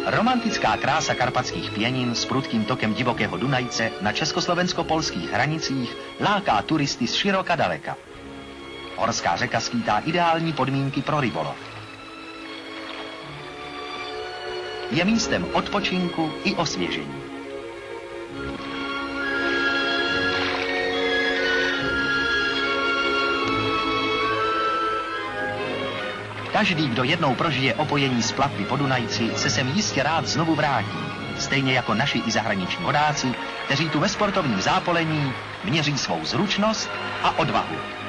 Romantická krása karpatských Pienin s prudkým tokem divokého Dunajce na československo-polských hranicích láká turisty z široka daleka. Horská řeka skýtá ideální podmínky pro rybolov. Je místem odpočinku i osvěžení. Každý, kdo jednou prožije opojení z plavby po Dunajci, se sem jistě rád znovu vrátí. Stejně jako naši i zahraniční vodáci, kteří tu ve sportovním zápolení měří svou zručnost a odvahu.